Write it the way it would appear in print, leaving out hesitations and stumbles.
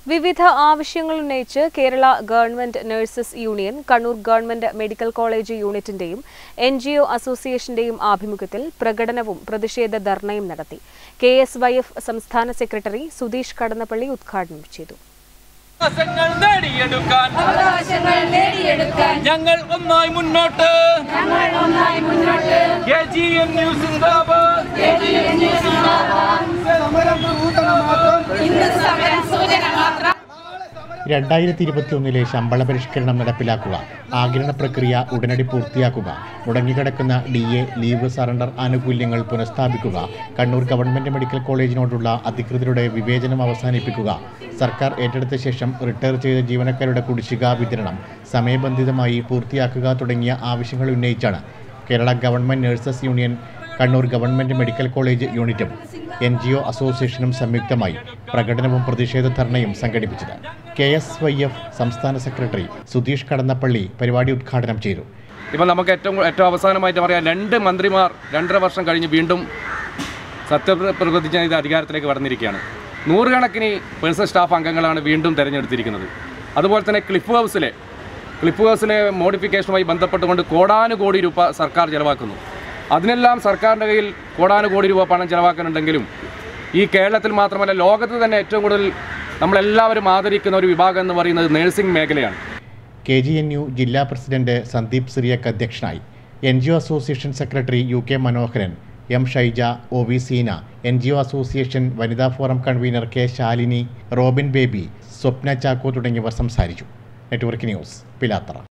വിവിധ ആവശ്യങ്ങൾ ഉന്നയിച്ച് Kerala government nurses union, Kannur government medical college യൂണിറ്റിന്റെയും NGO അസോസിയേഷന്റെയും ആഭിമുഖ്യത്തിൽ പ്രകടനവും പ്രതിഷേധ ധർണയും നടത്തി. KSYF സംസ്ഥാന സെക്രട്ടറി സുധീഷ് കടന്നപ്പള്ളി ഉദ്ഘാടനം ചെയ്തു. ഞങ്ങൾ ഒന്നായി മുന്നോട്ട്. KGN ന്യൂസ് സിന്ദാബാദ്. 2021 ശമ്പള പരിഷ്കരണം നടപ്പിലാക്കുക, ആഗിരണ പ്രക്രിയ ഉടനടി പൂർത്തിയാക്കുക, മുടങ്ങിക്കിടക്കുന്ന DA ലീവ് സറണ്ടർ ആനുകൂല്യങ്ങൾ പുനഃസ്ഥാപിക്കുക, കണ്ണൂർ ഗവൺമെന്റ് മെഡിക്കൽ കോളേജിനോടുള്ള അധികൃതരുടെ വിവേചനം അവസാനിപ്പിക്കുക, സർക്കാർ ഏറ്റെടുത്ത ശേഷം റിട്ടയർ ചെയ്ത ജീവനക്കാരുടെ കുടിശ്ശിക വിതരണം സമയബന്ധിതമായി പൂർത്തിയാക്കുക തുടങ്ങിയ ആവശ്യങ്ങൾ ഉന്നയിച്ചാണ് Kerala government nurses union, Kannur government medical college യൂണിറ്റും NGO അസോസിയേഷനും സംയുക്തമായി പ്രകടനവും പ്രതിഷേധ ധർണയും സംഘടിപ്പിച്ചത്. KSYF സംസ്ഥാന സെക്രട്ടറി സുധീഷ് കടന്നപ്പള്ളി പരിപാടി ഉദ്ഘാടനം ചെയ്തു. ഇപ്പം നമുക്ക് ഏറ്റവും അവസാനമായിട്ട് പറയാം, 2 മന്ത്രിമാർ 2.5 വർഷം കഴിഞ്ഞ് വീണ്ടും സത്യപ്രതിജ്ഞ ചെയ്ത് അധികാരത്തിലേക്ക് കടന്നിരിക്കുകയാണ്. 100 കണക്കിന് പേഴ്സണൽ സ്റ്റാഫ് അംഗങ്ങളാണ് വീണ്ടും തിരഞ്ഞെടുത്തിരിക്കുന്നത്. അതുപോലെ തന്നെ ക്ലിഫ് ഹൗസിലെ മോഡിഫിക്കേഷനുമായി ബന്ധപ്പെട്ടുകൊണ്ട് കോടാനുകോടി രൂപ സർക്കാർ ചെലവാക്കുന്നു. അതിനെല്ലാം സർക്കാരിൻ്റെ കയ്യിൽ കോടാനുകോടി രൂപ പണം ചെലവാക്കാനുണ്ടെങ്കിലും ഈ കേരളത്തിൽ മാത്രമല്ല ലോകത്ത് തന്നെ ഏറ്റവും കൂടുതൽ നമ്മളെല്ലാവരും ആദരിക്കുന്ന ഒരു വിഭാഗം എന്ന് പറയുന്നത് നഴ്സിംഗ് മേഖലയാണ്. KGNU ജില്ലാ പ്രസിഡന്റ് സന്ദീപ് സിറിയക് അധ്യക്ഷനായി. NGO association secretary UK Manoharan, M Shaija, OV Seena, NGO association വനിതാ forum convener K Shalini, Robin Baby, Swapna Chacko തുടങ്ങിയവർ സംസാരിച്ചു. Network news, Pilathara.